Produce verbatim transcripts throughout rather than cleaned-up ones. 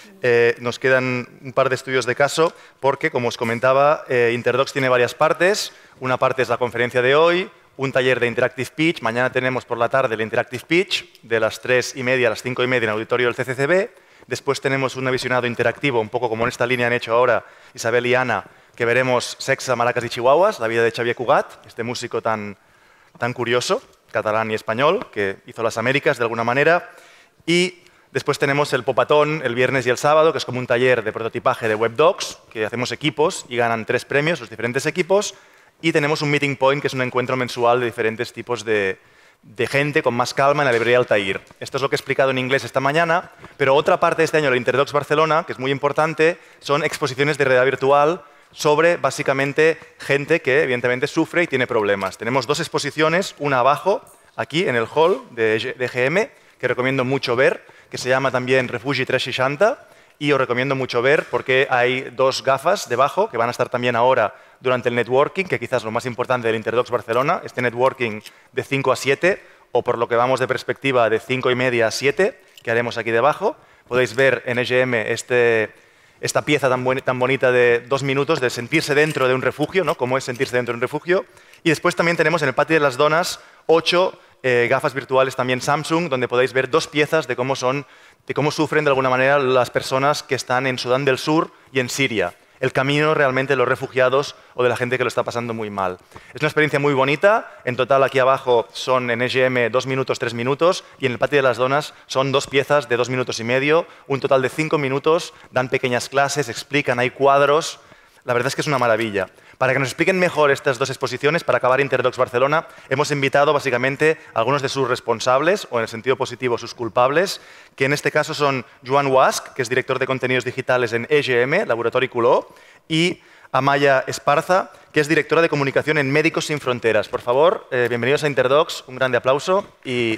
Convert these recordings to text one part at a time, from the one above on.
Eh, nos quedan un par de estudios de caso porque, como os comentaba, eh, Interdocs tiene varias partes. Una parte es la conferencia de hoy, un taller de Interactive Pitch. Mañana tenemos por la tarde el Interactive Pitch de las tres y media a las cinco y media en el auditorio del C C C B. Después tenemos un visionado interactivo, un poco como en esta línea han hecho ahora Isabel y Ana, que veremos Sexa, Maracas y Chihuahuas, la vida de Xavier Cugat, este músico tan, tan curioso, catalán y español, que hizo las Américas de alguna manera. Y después tenemos el Popatón el viernes y el sábado, que es como un taller de prototipaje de WebDocs, que hacemos equipos y ganan tres premios los diferentes equipos. Y tenemos un Meeting Point, que es un encuentro mensual de diferentes tipos de, de gente con más calma en la librería Altair. Esto es lo que he explicado en inglés esta mañana, pero otra parte de este año, la Interdocs Barcelona, que es muy importante, son exposiciones de realidad virtual sobre, básicamente, gente que, evidentemente, sufre y tiene problemas. Tenemos dos exposiciones, una abajo, aquí, en el hall de G M, que recomiendo mucho ver, que se llama también Refugi trescientos sesenta, y os recomiendo mucho ver porque hay dos gafas debajo que van a estar también ahora durante el networking, que quizás es lo más importante del Interdocs Barcelona, este networking de cinco a siete, o por lo que vamos de perspectiva de cinco y media a siete, que haremos aquí debajo. Podéis ver en E G M este, esta pieza tan, buen, tan bonita de dos minutos de sentirse dentro de un refugio, ¿no? Cómo es sentirse dentro de un refugio. Y después también tenemos en el patio de las donas ocho eh, gafas virtuales también Samsung, donde podéis ver dos piezas de cómo son, de cómo sufren de alguna manera las personas que están en Sudán del Sur y en Siria. El camino realmente de los refugiados o de la gente que lo está pasando muy mal. Es una experiencia muy bonita. En total, aquí abajo son en E G M dos minutos, tres minutos, y en el patio de las donas son dos piezas de dos minutos y medio, un total de cinco minutos, dan pequeñas clases, explican, hay cuadros. La verdad es que es una maravilla. Para que nos expliquen mejor estas dos exposiciones, para acabar Interdocs Barcelona, hemos invitado básicamente a algunos de sus responsables, o en el sentido positivo, sus culpables, que en este caso son Joan Wask, que es director de contenidos digitales en E G M, Laboratori Color, y Amaya Esparza, que es directora de comunicación en Médicos Sin Fronteras. Por favor, eh, bienvenidos a Interdocs, un grande aplauso y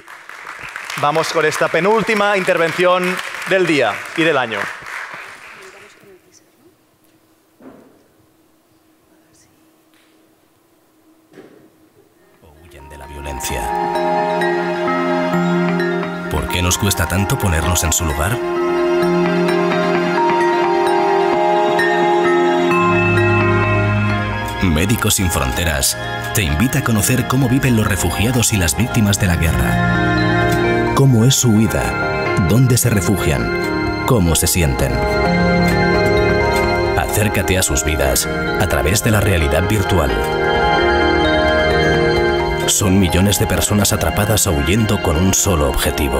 vamos con esta penúltima intervención del día y del año. ¿Por qué nos cuesta tanto ponernos en su lugar? Médicos Sin Fronteras te invita a conocer cómo viven los refugiados y las víctimas de la guerra. Cómo es su huida, dónde se refugian, cómo se sienten. Acércate a sus vidas a través de la realidad virtual. Son millones de personas atrapadas o huyendo con un solo objetivo: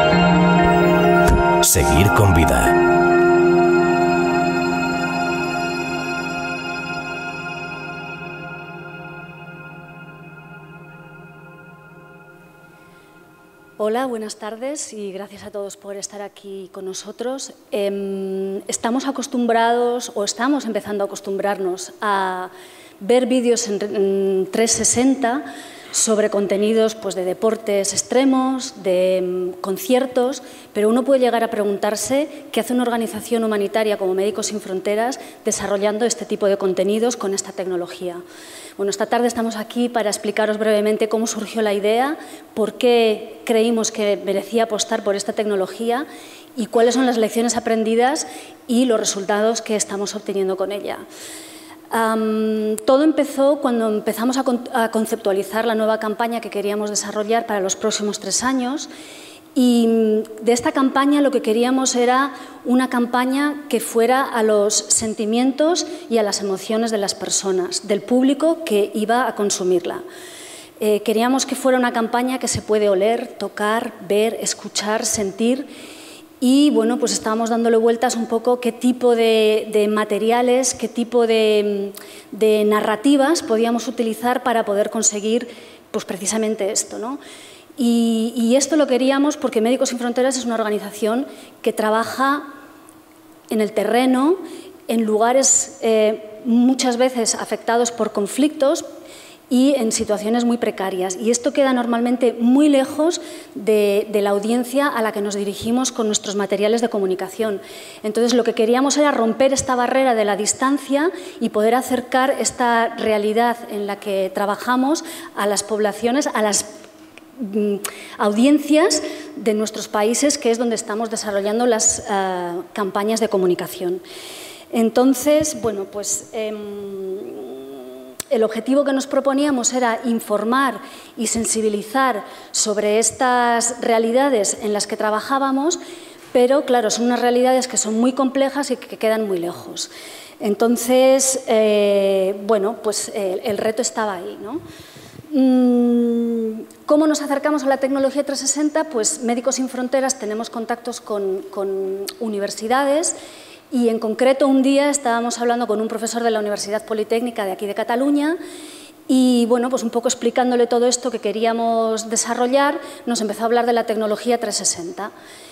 seguir con vida. Hola, buenas tardes y gracias a todos por estar aquí con nosotros. Eh, estamos acostumbrados, o estamos empezando a acostumbrarnos a ver vídeos en, en trescientos sesenta sobre contenidos pues, de deportes extremos, de um, conciertos, pero uno puede llegar a preguntarse qué hace una organización humanitaria como Médicos Sin Fronteras desarrollando este tipo de contenidos con esta tecnología. Bueno, esta tarde estamos aquí para explicaros brevemente cómo surgió la idea, por qué creímos que merecía apostar por esta tecnología y cuáles son las lecciones aprendidas y los resultados que estamos obteniendo con ella. Um, todo empezó cuando empezamos a, con, a conceptualizar la nueva campaña que queríamos desarrollar para los próximos tres años y de esta campaña lo que queríamos era una campaña que fuera a los sentimientos y a las emociones de las personas, del público que iba a consumirla. Eh, queríamos que fuera una campaña que se puede oler, tocar, ver, escuchar, sentir. Y bueno, pues estábamos dándole vueltas un poco qué tipo de, de materiales, qué tipo de, de narrativas podíamos utilizar para poder conseguir pues precisamente esto, ¿no? Y, y esto lo queríamos porque Médicos Sin Fronteras es una organización que trabaja en el terreno, en lugares eh, muchas veces afectados por conflictos y en situaciones muy precarias. Y esto queda normalmente muy lejos de, de la audiencia a la que nos dirigimos con nuestros materiales de comunicación. Entonces, lo que queríamos era romper esta barrera de la distancia y poder acercar esta realidad en la que trabajamos a las poblaciones, a las audiencias de nuestros países, que es donde estamos desarrollando las uh, campañas de comunicación. Entonces, bueno, pues eh, el objetivo que nos proponíamos era informar y sensibilizar sobre estas realidades en las que trabajábamos, pero claro, son unas realidades que son muy complejas y que quedan muy lejos. Entonces, eh, bueno, pues eh, el reto estaba ahí, ¿no? ¿Cómo nos acercamos a la tecnología trescientos sesenta? Pues Médicos Sin Fronteras tenemos contactos con, con universidades y en concreto un día estábamos hablando con un profesor de la Universidad Politécnica de aquí de Cataluña y bueno, pues un poco explicándole todo esto que queríamos desarrollar, nos empezó a hablar de la tecnología trescientos sesenta.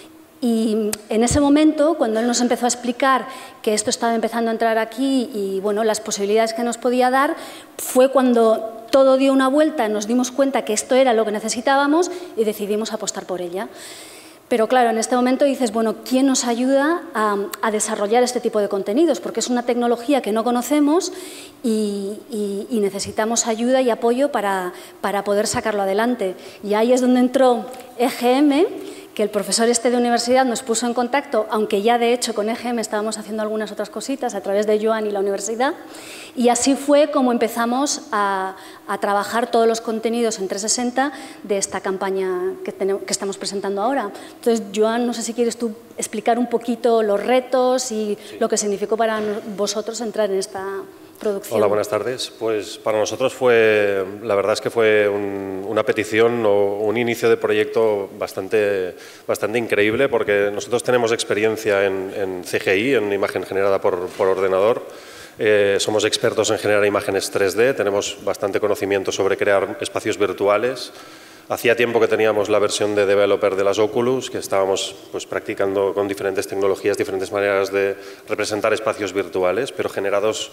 Y en ese momento, cuando él nos empezó a explicar que esto estaba empezando a entrar aquí y bueno, las posibilidades que nos podía dar, fue cuando todo dio una vuelta, nos dimos cuenta que esto era lo que necesitábamos y decidimos apostar por ella. Pero claro, en este momento dices, bueno, ¿quién nos ayuda a, a desarrollar este tipo de contenidos? Porque es una tecnología que no conocemos y, y, y necesitamos ayuda y apoyo para, para poder sacarlo adelante. Y ahí es donde entró E G M, que el profesor este de universidad nos puso en contacto, aunque ya de hecho con E G M estábamos haciendo algunas otras cositas a través de Joan y la universidad, y así fue como empezamos a, a trabajar todos los contenidos en trescientos sesenta de esta campaña que, tenemos, que estamos presentando ahora. Entonces, Joan, no sé si quieres tú explicar un poquito los retos y sí. lo que significó para vosotros entrar en esta producción. Hola, buenas tardes. Pues para nosotros fue, la verdad es que fue un, una petición o un inicio de proyecto bastante, bastante increíble porque nosotros tenemos experiencia en, en C G I, en imagen generada por, por ordenador. Eh, somos expertos en generar imágenes tres D, tenemos bastante conocimiento sobre crear espacios virtuales. Hacía tiempo que teníamos la versión de developer de las Oculus, que estábamos pues, practicando con diferentes tecnologías, diferentes maneras de representar espacios virtuales, pero generados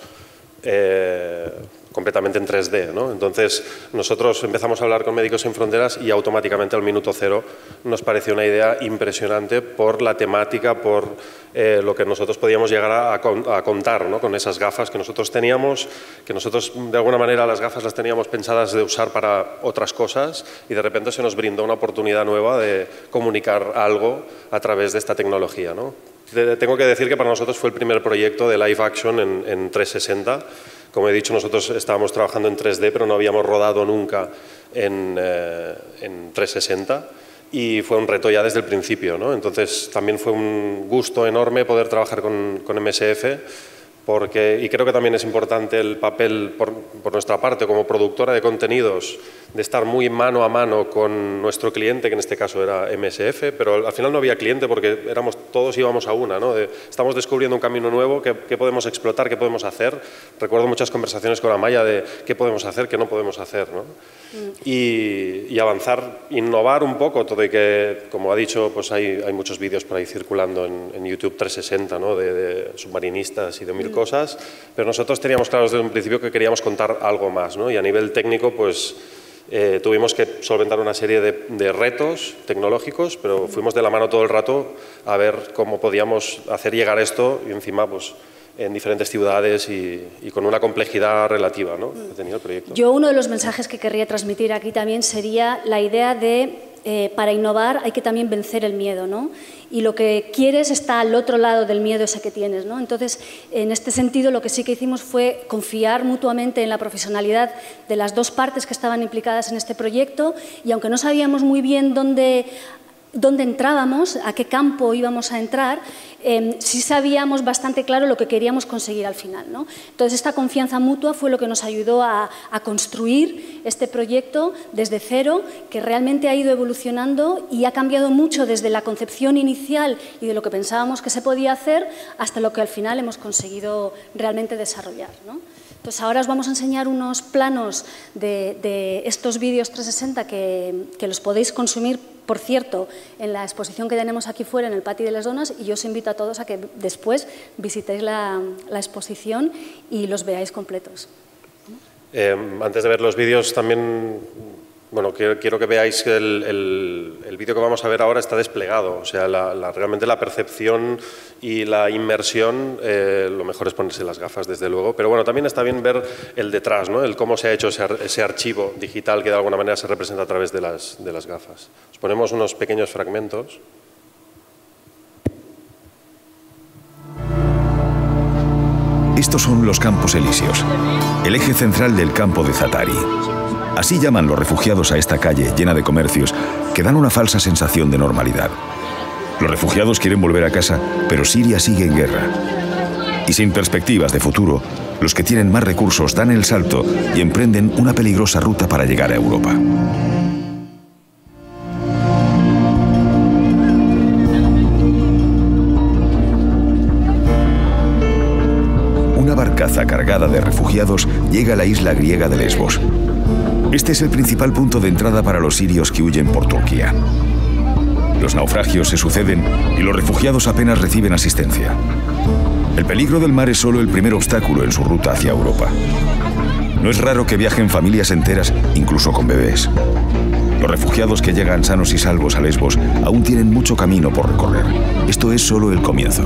Eh, completamente en tres D, ¿no? Entonces, nosotros empezamos a hablar con Médicos Sin Fronteras y automáticamente al minuto cero nos pareció una idea impresionante por la temática, por eh, lo que nosotros podíamos llegar a, a contar, ¿no? Con esas gafas que nosotros teníamos, que nosotros de alguna manera las gafas las teníamos pensadas de usar para otras cosas y de repente se nos brindó una oportunidad nueva de comunicar algo a través de esta tecnología, ¿no? Tengo que decir que para nosotros fue el primer proyecto de live action en, en trescientos sesenta. Como he dicho, nosotros estábamos trabajando en tres D, pero no habíamos rodado nunca en, eh, en trescientos sesenta y fue un reto ya desde el principio, ¿no? Entonces también fue un gusto enorme poder trabajar con, con M S F porque, y creo que también es importante el papel por, por nuestra parte como productora de contenidos de estar muy mano a mano con nuestro cliente, que en este caso era M S F, pero al final no había cliente porque éramos, todos íbamos a una, ¿no? De, estamos descubriendo un camino nuevo, ¿qué, qué podemos explotar, qué podemos hacer? Recuerdo muchas conversaciones con Amaya de qué podemos hacer, qué no podemos hacer, ¿no? Mm. Y, y avanzar, innovar un poco, todo y que, como ha dicho, pues hay, hay muchos vídeos por ahí circulando en, en YouTube trescientos sesenta, ¿no? De, de submarinistas y de mil mm. cosas, pero nosotros teníamos claro desde un principio que queríamos contar algo más, ¿no? Y a nivel técnico, pues Eh, tuvimos que solventar una serie de, de retos tecnológicos, pero fuimos de la mano todo el rato a ver cómo podíamos hacer llegar esto y encima pues, en diferentes ciudades y, y con una complejidad relativa, ¿no? que tenía el proyecto. Yo uno de los mensajes que querría transmitir aquí también sería la idea de eh, para innovar hay que también vencer el miedo, ¿no? Y lo que quieres está al otro lado del miedo ese que tienes, ¿no? Entonces, en este sentido, lo que sí que hicimos fue confiar mutuamente en la profesionalidad de las dos partes que estaban implicadas en este proyecto y aunque no sabíamos muy bien dónde, dónde entrábamos, a qué campo íbamos a entrar, eh, sí sabíamos bastante claro lo que queríamos conseguir al final, ¿no? Entonces, esta confianza mutua fue lo que nos ayudó a, a construir este proyecto desde cero, que realmente ha ido evolucionando y ha cambiado mucho desde la concepción inicial y de lo que pensábamos que se podía hacer hasta lo que al final hemos conseguido realmente desarrollar, ¿no? Entonces, ahora os vamos a enseñar unos planos de, de estos vídeos trescientos sesenta que, que los podéis consumir, por cierto, en la exposición que tenemos aquí fuera, en el Pati de les Dones, y yo os invito a todos a que después visitéis la, la exposición y los veáis completos. Eh, antes de ver los vídeos, también Bueno, quiero, quiero que veáis que el, el, el vídeo que vamos a ver ahora está desplegado. O sea, la, la, realmente la percepción y la inmersión, eh, lo mejor es ponerse las gafas, desde luego. Pero bueno, también está bien ver el detrás, ¿no? El cómo se ha hecho ese, ese archivo digital que de alguna manera se representa a través de las, de las gafas. Os ponemos unos pequeños fragmentos. Estos son los Campos Elíseos, el eje central del campo de Zaatari. Así llaman los refugiados a esta calle llena de comercios que dan una falsa sensación de normalidad. Los refugiados quieren volver a casa, pero Siria sigue en guerra. Y sin perspectivas de futuro, los que tienen más recursos dan el salto y emprenden una peligrosa ruta para llegar a Europa. Una barcaza cargada de refugiados llega a la isla griega de Lesbos. Este es el principal punto de entrada para los sirios que huyen por Turquía. Los naufragios se suceden y los refugiados apenas reciben asistencia. El peligro del mar es solo el primer obstáculo en su ruta hacia Europa. No es raro que viajen familias enteras, incluso con bebés. Los refugiados que llegan sanos y salvos a Lesbos aún tienen mucho camino por recorrer. Esto es solo el comienzo.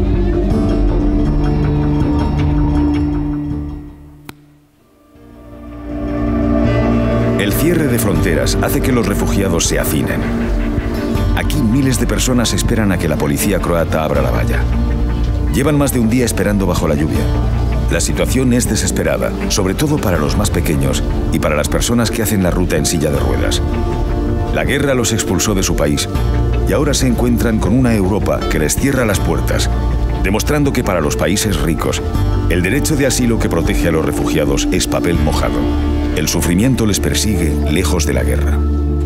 El cierre de fronteras hace que los refugiados se hacinen. Aquí miles de personas esperan a que la policía croata abra la valla. Llevan más de un día esperando bajo la lluvia. La situación es desesperada, sobre todo para los más pequeños y para las personas que hacen la ruta en silla de ruedas. La guerra los expulsó de su país y ahora se encuentran con una Europa que les cierra las puertas, demostrando que para los países ricos, el derecho de asilo que protege a los refugiados es papel mojado. El sufrimiento les persigue lejos de la guerra.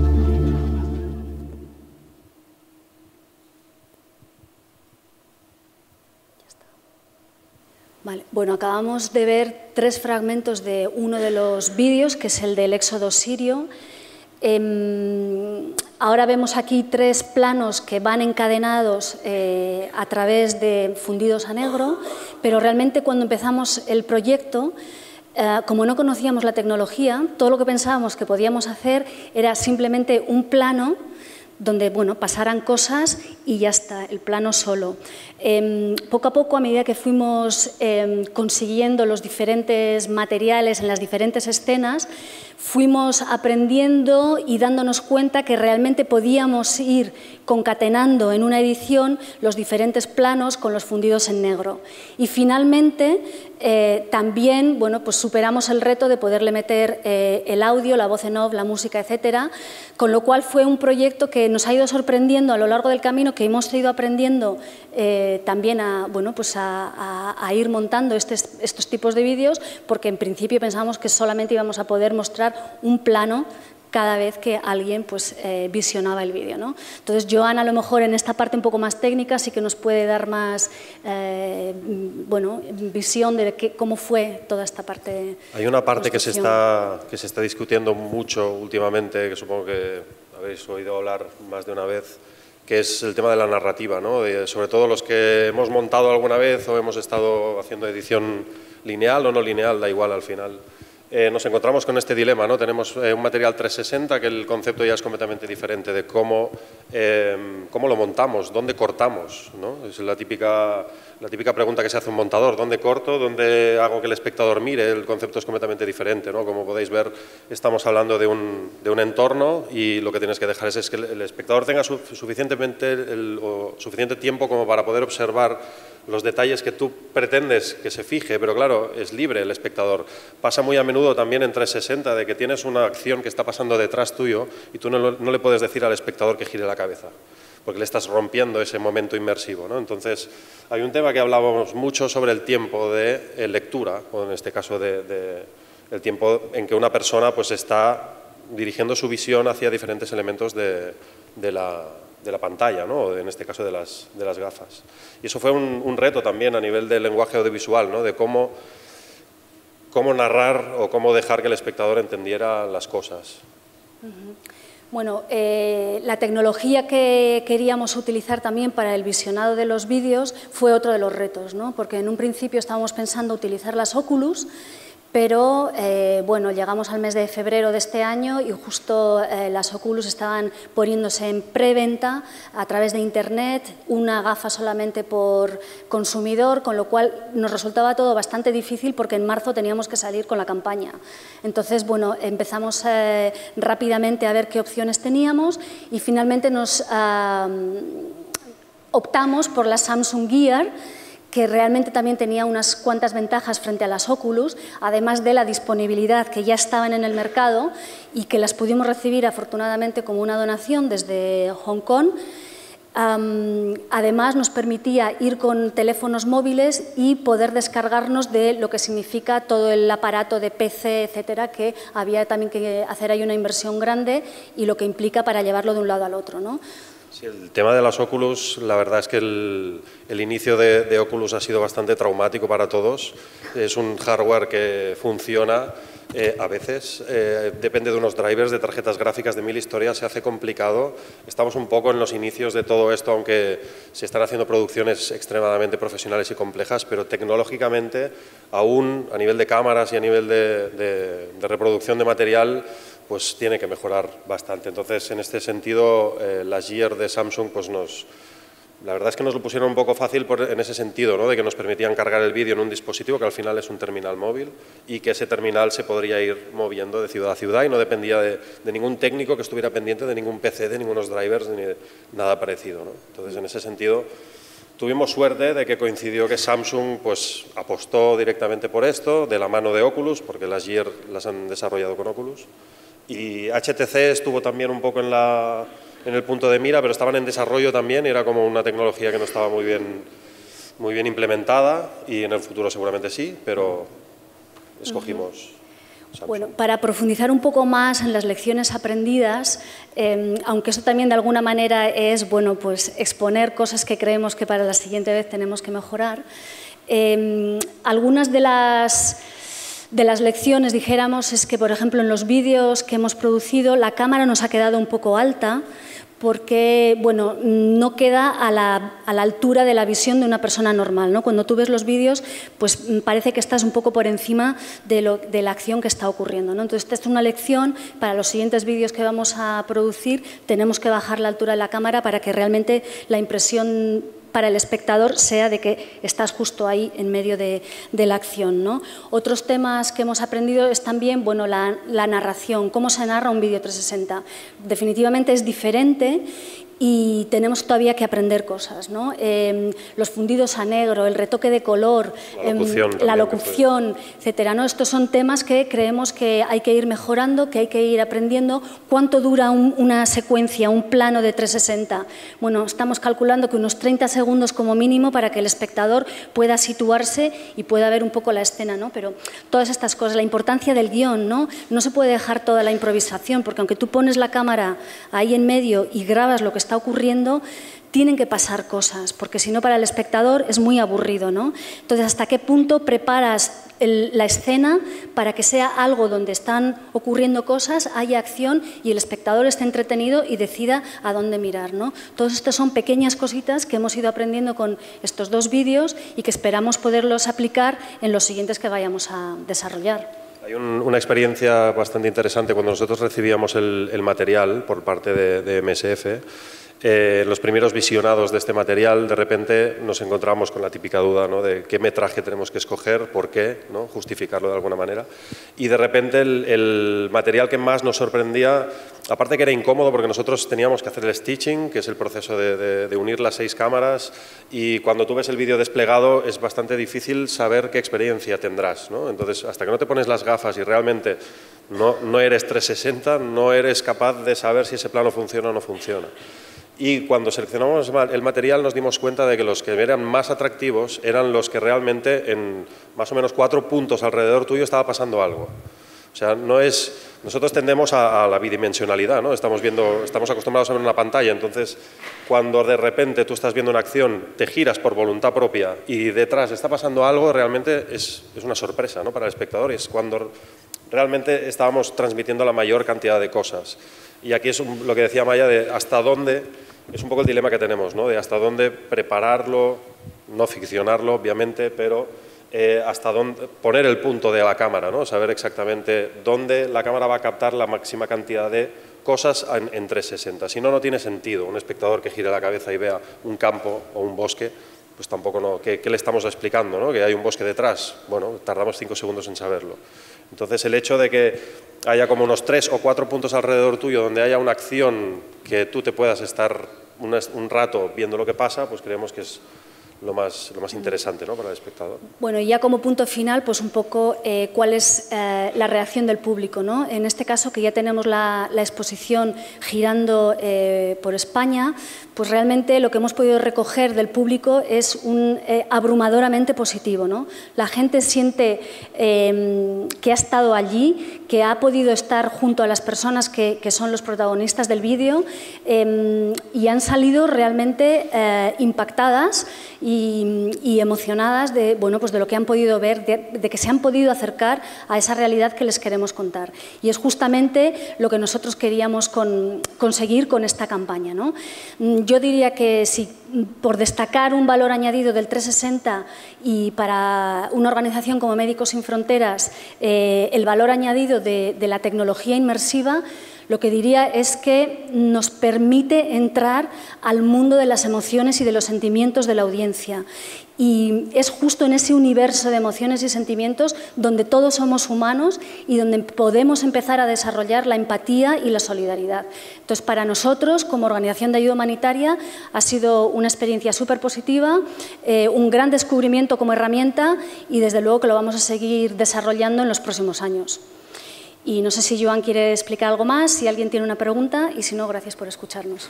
Vale. Bueno, acabamos de ver tres fragmentos de uno de los vídeos, que es el del éxodo sirio. Eh, ahora vemos aquí tres planos que van encadenados eh, a través de fundidos a negro, pero realmente cuando empezamos el proyecto, Uh, como no conocíamos la tecnología, todo lo que pensábamos que podíamos hacer era simplemente un plano donde bueno, pasaran cosas y ya está, el plano solo. Eh, poco a poco, a medida que fuimos eh, consiguiendo los diferentes materiales en las diferentes escenas, fuimos aprendiendo y dándonos cuenta que realmente podíamos ir concatenando en una edición los diferentes planos con los fundidos en negro. Y finalmente eh, también bueno, pues superamos el reto de poderle meter eh, el audio, la voz en off, la música, etcétera, con lo cual fue un proyecto que nos ha ido sorprendiendo a lo largo del camino, que hemos ido aprendiendo eh, también a, bueno, pues a, a, a ir montando estes, estos tipos de vídeos, porque en principio pensábamos que solamente íbamos a poder mostrar un plano cada vez que alguien pues, eh, visionaba el vídeo, ¿no? Entonces, Joan, a lo mejor en esta parte un poco más técnica sí que nos puede dar más eh, bueno, visión de qué, cómo fue toda esta parte. Hay una parte que se, está, que se está discutiendo mucho últimamente, que supongo que habéis oído hablar más de una vez, que es el tema de la narrativa, ¿no? De, sobre todo los que hemos montado alguna vez o hemos estado haciendo edición lineal o no lineal, da igual al final. Eh, nos encontramos con este dilema, ¿no? Tenemos eh, un material trescientos sesenta que el concepto ya es completamente diferente de cómo, eh, cómo lo montamos, dónde cortamos, ¿no? Es la típica, la típica pregunta que se hace un montador, ¿dónde corto? ¿Dónde hago que el espectador mire? El concepto es completamente diferente, ¿no? Como podéis ver, estamos hablando de un, de un entorno y lo que tienes que dejar es, es que el espectador tenga su, suficientemente, el, o suficiente tiempo como para poder observar los detalles que tú pretendes que se fije, pero claro, es libre el espectador. Pasa muy a menudo también en trescientos sesenta de que tienes una acción que está pasando detrás tuyo y tú no, no le puedes decir al espectador que gire la cabeza, porque le estás rompiendo ese momento inmersivo, ¿no? Entonces, hay un tema que hablábamos mucho sobre el tiempo de eh, lectura, o en este caso de, de, el tiempo en que una persona pues, está dirigiendo su visión hacia diferentes elementos de, de la... de la pantalla, ¿no? En este caso de las, de las gafas. Y eso fue un, un reto también a nivel del lenguaje audiovisual, ¿no? De cómo, cómo narrar o cómo dejar que el espectador entendiera las cosas. Uh-huh. Bueno, eh, la tecnología que queríamos utilizar también para el visionado de los vídeos fue otro de los retos, ¿no? Porque en un principio estábamos pensando utilizar las Oculus, Pero, eh, bueno, llegamos al mes de febrero de este año y justo eh, las Oculus estaban poniéndose en preventa a través de Internet, una gafa solamente por consumidor, con lo cual nos resultaba todo bastante difícil porque en marzo teníamos que salir con la campaña. Entonces, bueno, empezamos eh, rápidamente a ver qué opciones teníamos y finalmente nos eh, optamos por la Samsung Gear, que realmente también tenía unas cuantas ventajas frente a las Oculus, además de la disponibilidad que ya estaban en el mercado y que las pudimos recibir afortunadamente como una donación desde Hong Kong. Um, además nos permitía ir con teléfonos móviles y poder descargarnos de lo que significa todo el aparato de P C, etcétera, que había también que hacer ahí una inversión grande y lo que implica para llevarlo de un lado al otro, ¿no? Sí, el tema de las Oculus, la verdad es que el, el inicio de, de Oculus ha sido bastante traumático para todos. Es un hardware que funciona eh, a veces, eh, depende de unos drivers, de tarjetas gráficas, de mil historias, se hace complicado. Estamos un poco en los inicios de todo esto, aunque se están haciendo producciones extremadamente profesionales y complejas, pero tecnológicamente, aún a nivel de cámaras y a nivel de, de, de reproducción de material, pues tiene que mejorar bastante. Entonces, en este sentido, eh, la Gear de Samsung, pues nos, la verdad es que nos lo pusieron un poco fácil por, en ese sentido, ¿no? De que nos permitían cargar el vídeo en un dispositivo que al final es un terminal móvil y que ese terminal se podría ir moviendo de ciudad a ciudad y no dependía de, de ningún técnico que estuviera pendiente de ningún P C, de ningunos drivers, ni de nada parecido, ¿no? Entonces, en ese sentido, tuvimos suerte de que coincidió que Samsung pues, apostó directamente por esto, de la mano de Oculus, porque las Gear las han desarrollado con Oculus. Y H T C estuvo también un poco en, la, en el punto de mira, pero estaban en desarrollo también y era como una tecnología que no estaba muy bien, muy bien implementada y en el futuro seguramente sí, pero escogimos Samsung. Bueno, para profundizar un poco más en las lecciones aprendidas, eh, aunque eso también de alguna manera es bueno, pues exponer cosas que creemos que para la siguiente vez tenemos que mejorar, eh, algunas de las... De las lecciones, dijéramos, es que, por ejemplo, en los vídeos que hemos producido, la cámara nos ha quedado un poco alta porque, bueno, no queda a la, a la altura de la visión de una persona normal, ¿no? Cuando tú ves los vídeos, pues parece que estás un poco por encima de, lo, de la acción que está ocurriendo, ¿no? Entonces, esta es una lección para los siguientes vídeos que vamos a producir. Tenemos que bajar la altura de la cámara para que realmente la impresión para el espectador sea de que estás justo ahí en medio de, de la acción, ¿no? Otros temas que hemos aprendido es también, bueno, la, la narración, cómo se narra un vídeo trescientos sesenta. Definitivamente es diferente y tenemos todavía que aprender cosas, ¿no? Eh, los fundidos a negro, el retoque de color, la locución, eh, la locución etcétera, ¿no? Estos son temas que creemos que hay que ir mejorando, que hay que ir aprendiendo. ¿Cuánto dura un, una secuencia, un plano de trescientos sesenta? Bueno, estamos calculando que unos treinta segundos como mínimo para que el espectador pueda situarse y pueda ver un poco la escena, ¿no? Pero todas estas cosas, la importancia del guión, ¿no? No se puede dejar toda la improvisación, porque aunque tú pones la cámara ahí en medio y grabas lo que está ocurriendo, tienen que pasar cosas, porque si no para el espectador es muy aburrido, ¿no? Entonces, ¿hasta qué punto preparas el, la escena para que sea algo donde están ocurriendo cosas, haya acción y el espectador esté entretenido y decida a dónde mirar, ¿no? Todas estas son pequeñas cositas que hemos ido aprendiendo con estos dos vídeos y que esperamos poderlos aplicar en los siguientes que vayamos a desarrollar. Hay un, una experiencia bastante interesante cuando nosotros recibíamos el, el material por parte de, de M S F. Eh, los primeros visionados de este material, de repente nos encontramos con la típica duda, ¿no? De qué metraje tenemos que escoger, por qué, ¿no? Justificarlo de alguna manera. Y de repente el, el material que más nos sorprendía, aparte que era incómodo porque nosotros teníamos que hacer el stitching, que es el proceso de, de, de unir las seis cámaras, y cuando tú ves el vídeo desplegado es bastante difícil saber qué experiencia tendrás, ¿no? Entonces, hasta que no te pones las gafas y realmente no, no eres trescientos sesenta, no eres capaz de saber si ese plano funciona o no funciona. Y cuando seleccionamos el material nos dimos cuenta de que los que eran más atractivos eran los que realmente en más o menos cuatro puntos alrededor tuyo estaba pasando algo. O sea, no es, nosotros tendemos a, a la bidimensionalidad, ¿no? Estamos viendo, estamos acostumbrados a ver una pantalla, entonces cuando de repente tú estás viendo una acción, te giras por voluntad propia y detrás está pasando algo, realmente es, es una sorpresa, ¿no? Para el espectador, y es cuando realmente estábamos transmitiendo la mayor cantidad de cosas. Y aquí es un, lo que decía Maya, de hasta dónde, es un poco el dilema que tenemos, ¿no? De hasta dónde prepararlo, no ficcionarlo, obviamente, pero eh, hasta dónde poner el punto de la cámara, ¿no? Saber exactamente dónde la cámara va a captar la máxima cantidad de cosas en, en trescientos sesenta. Si no, no tiene sentido un espectador que gire la cabeza y vea un campo o un bosque, pues tampoco no. ¿Qué, qué le estamos explicando, ¿no? Que hay un bosque detrás. Bueno, tardamos cinco segundos en saberlo. Entonces, el hecho de que haya como unos tres o cuatro puntos alrededor tuyo donde haya una acción que tú te puedas estar un, un rato viendo lo que pasa, pues creemos que es lo más, lo más interesante, ¿no?, para el espectador. Bueno, y ya como punto final, pues un poco eh, cuál es eh, la reacción del público, ¿no? En este caso, que ya tenemos la, la exposición girando eh, por España, pues realmente lo que hemos podido recoger del público es un eh, abrumadoramente positivo, ¿no? La gente siente eh, que ha estado allí, que ha podido estar junto a las personas que, que son los protagonistas del vídeo eh, y han salido realmente eh, impactadas y, y emocionadas de, bueno, pues de lo que han podido ver, de, de que se han podido acercar a esa realidad que les queremos contar. Y es justamente lo que nosotros queríamos con, conseguir con esta campaña, ¿no? Yo diría que si por destacar un valor añadido del trescientos sesenta y para una organización como Médicos Sin Fronteras, eh, el valor añadido de, de la tecnología inmersiva, lo que diría es que nos permite entrar al mundo de las emociones y de los sentimientos de la audiencia. Y es justo en ese universo de emociones y sentimientos donde todos somos humanos y donde podemos empezar a desarrollar la empatía y la solidaridad. Entonces, para nosotros, como organización de ayuda humanitaria, ha sido una experiencia súper positiva, eh, un gran descubrimiento como herramienta y, desde luego, que lo vamos a seguir desarrollando en los próximos años. Y no sé si Joan quiere explicar algo más, si alguien tiene una pregunta, y si no, gracias por escucharnos.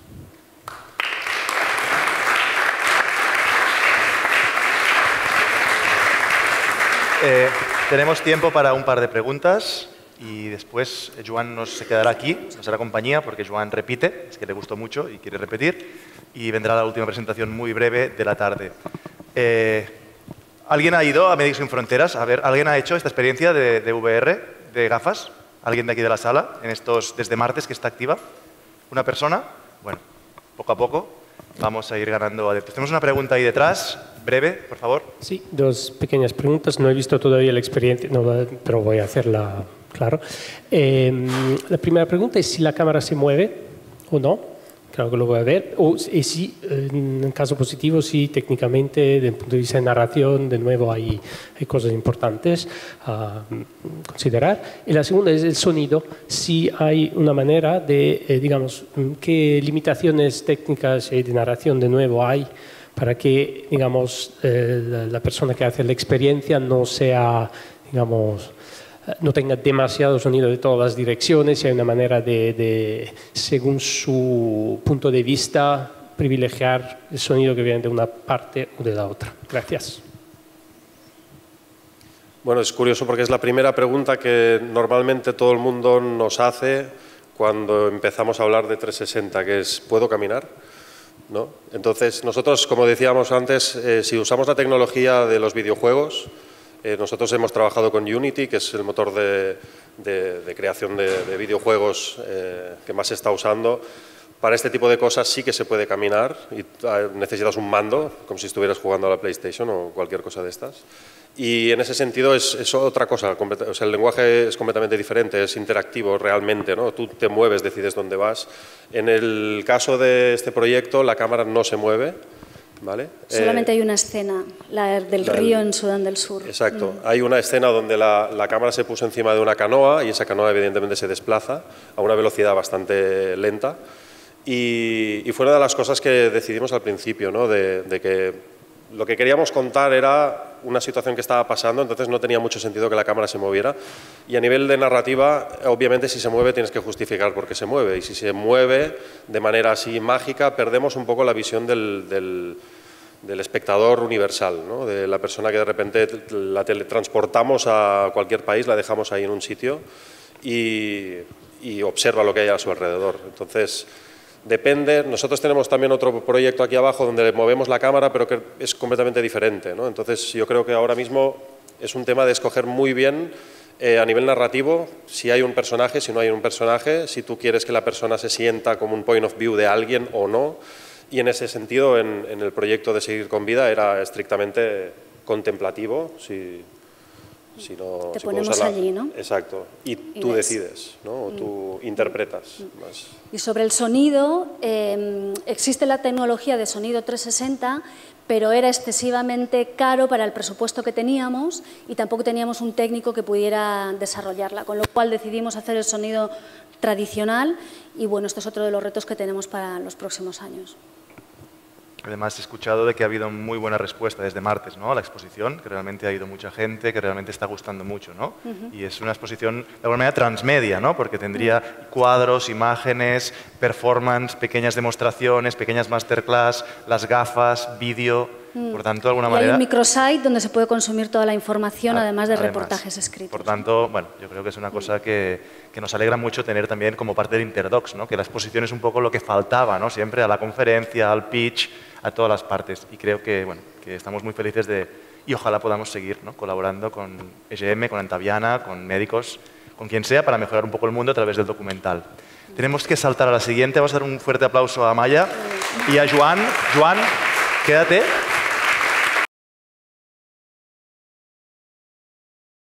Eh, tenemos tiempo para un par de preguntas y después Joan nos se quedará aquí, nos hará compañía porque Joan repite, es que le gustó mucho y quiere repetir, y vendrá la última presentación muy breve de la tarde. Eh, ¿Alguien ha ido a Médicos Sin Fronteras? A ver, ¿alguien ha hecho esta experiencia de, de V R, de gafas? ¿Alguien de aquí de la sala, en estos desde martes que está activa? ¿Una persona? Bueno, poco a poco vamos a ir ganando adeptos. Tenemos una pregunta ahí detrás, breve, por favor. Sí, dos pequeñas preguntas. No he visto todavía la experiencia, no, pero voy a hacerla, claro. Eh, la primera pregunta es si la cámara se mueve o no. Claro que lo voy a ver. O y si, en el caso positivo, si técnicamente, desde el punto de vista de narración, de nuevo hay, hay cosas importantes a considerar. Y la segunda es el sonido. Si hay una manera de, eh, digamos, qué limitaciones técnicas y de narración de nuevo hay para que, digamos, eh, la, la persona que hace la experiencia no sea, digamos, no tenga demasiado sonido de todas las direcciones, si hay una manera de, de, según su punto de vista, privilegiar el sonido que viene de una parte o de la otra. Gracias. Bueno, es curioso porque es la primera pregunta que normalmente todo el mundo nos hace cuando empezamos a hablar de trescientos sesenta, que es ¿puedo caminar? ¿No? Entonces, nosotros, como decíamos antes, eh, si usamos la tecnología de los videojuegos, Eh, nosotros hemos trabajado con Unity, que es el motor de, de, de creación de, de videojuegos eh, que más se está usando. Para este tipo de cosas sí que se puede caminar y necesitas un mando, como si estuvieras jugando a la PlayStation o cualquier cosa de estas. Y en ese sentido es, es otra cosa, o sea, el lenguaje es completamente diferente, es interactivo realmente, ¿no? Tú te mueves, decides dónde vas. En el caso de este proyecto, la cámara no se mueve. ¿Vale? Solamente eh, hay una escena, la del la río en Sudán del Sur. Exacto. Mm. Hay una escena donde la, la cámara se puso encima de una canoa y esa canoa evidentemente se desplaza a una velocidad bastante lenta y, y fue una de las cosas que decidimos al principio, ¿no? de, de que lo que queríamos contar era una situación que estaba pasando, entonces no tenía mucho sentido que la cámara se moviera. Y a nivel de narrativa, obviamente si se mueve tienes que justificar por qué se mueve. Y si se mueve de manera así mágica, perdemos un poco la visión del, del, del espectador universal, ¿no? De la persona que de repente la teletransportamos a cualquier país, la dejamos ahí en un sitio y, y observa lo que hay a su alrededor. Entonces, depende, nosotros tenemos también otro proyecto aquí abajo donde movemos la cámara, pero que es completamente diferente, ¿no? Entonces yo creo que ahora mismo es un tema de escoger muy bien eh, a nivel narrativo si hay un personaje, si no hay un personaje, si tú quieres que la persona se sienta como un point of view de alguien o no, y en ese sentido en, en el proyecto de Seguir con Vida era estrictamente contemplativo, si, si no... Te si puedo ponemos usar la- allí, ¿no? Exacto. Y tú ves. decides, ¿no? O tú interpretas más. Y sobre el sonido, eh, existe la tecnología de sonido trescientos sesenta, pero era excesivamente caro para el presupuesto que teníamos y tampoco teníamos un técnico que pudiera desarrollarla, con lo cual decidimos hacer el sonido tradicional y bueno, esto es otro de los retos que tenemos para los próximos años. Además, he escuchado de que ha habido muy buena respuesta desde martes, ¿no?, a la exposición, que realmente ha ido mucha gente, que realmente está gustando mucho, ¿no? Uh-huh. Y es una exposición de alguna manera transmedia, ¿no?, porque tendría uh-huh. cuadros, imágenes, performance, pequeñas demostraciones, pequeñas masterclass, las gafas, vídeo. Uh-huh. Por tanto, de alguna y manera... hay un microsite donde se puede consumir toda la información, a, además de además, reportajes escritos. Por tanto, bueno, yo creo que es una cosa que, que nos alegra mucho tener también como parte de Interdocs, ¿no?, que la exposición es un poco lo que faltaba, ¿no?, siempre a la conferencia, al pitch, a todas las partes. Y creo que, bueno, que estamos muy felices de... Y ojalá podamos seguir, ¿no?, colaborando con E G M, con Antaviana, con médicos, con quien sea, para mejorar un poco el mundo a través del documental. Tenemos que saltar a la siguiente. Vamos a dar un fuerte aplauso a Amaya y a Joan. Joan, quédate.